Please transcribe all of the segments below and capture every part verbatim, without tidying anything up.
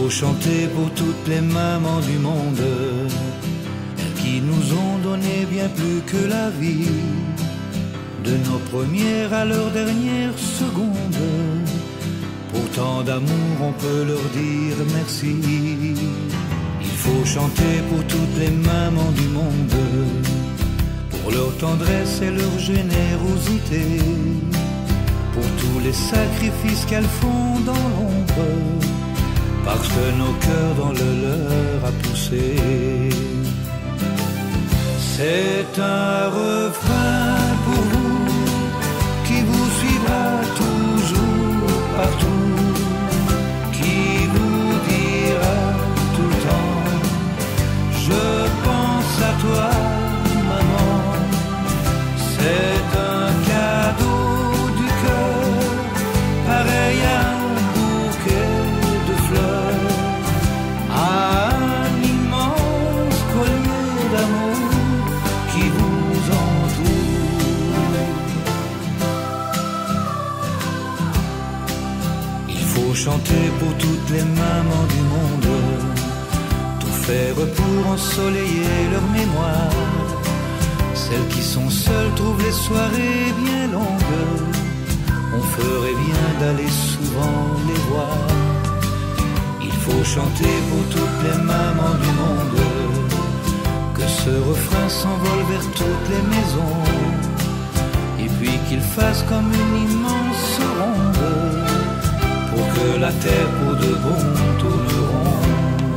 faut chanter pour toutes les mamans du monde qui nous ont donné bien plus que la vie. De nos premières à leurs dernières secondes, pour tant d'amour on peut leur dire merci. Il faut chanter pour toutes les mamans du monde, pour leur tendresse et leur générosité, pour tous les sacrifices qu'elles font dans l'ombre, parce que nos cœurs dans le leur a poussé. C'est un refrain pour vous qui vous suivra toujours partout, qui vous dira tout le temps: je pense à toi, maman. C'est un cadeau du cœur, pareil à un bouquet de fleurs, à un immense collier d'amour qui vous entoure. Il faut chanter pour toutes les mamans du monde, tout faire pour ensoleiller leur mémoire. Celles qui sont seules trouvent les soirées bien longues, on ferait bien d'aller souvent les voir. Il faut chanter pour toutes les mamans du monde, que ce refrain s'envole vers toutes les maisons, et puis qu'il fasse comme une immense ronde, pour que la terre pour de bon tourne rond.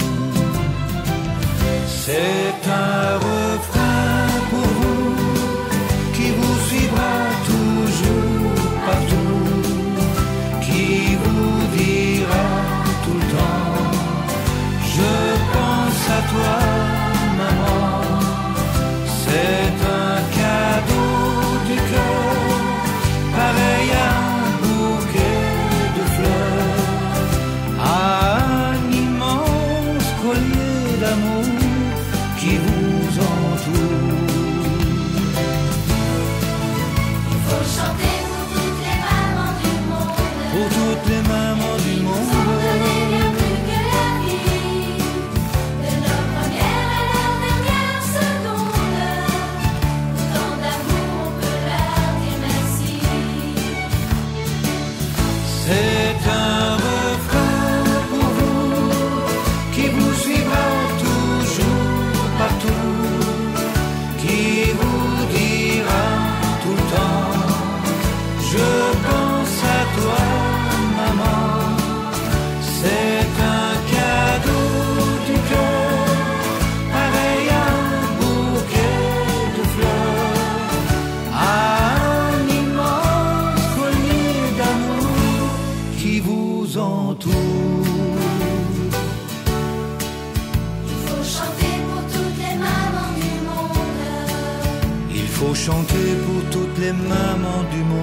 C'est un refrain pour vous qui vous suivra toujours partout, qui vous dira tout le temps: je pense à toi, maman. C'est un cadeau du cœur, pareil à un bouquet de fleurs, à un immense collier d'amour qui vous entoure. Il faut chanter pour toutes les mamans du monde, Pour toutes les mamans du nous ont monde, donné bien plus que la vie. De nos premières à leurs dernières secondes, autant d'amour on peut leur dire merci. c'est un refrain pour vous qui vous suivra toujours partout, qui vous dira tout le temps: je pense à toi, maman. C'est un cadeau du cœur, pareil à un bouquet de fleurs, à un immense collier d'amour qui vous entoure. Il faut chanter pour toutes les mamans du monde. Il faut chanter pour toutes les mamans du monde.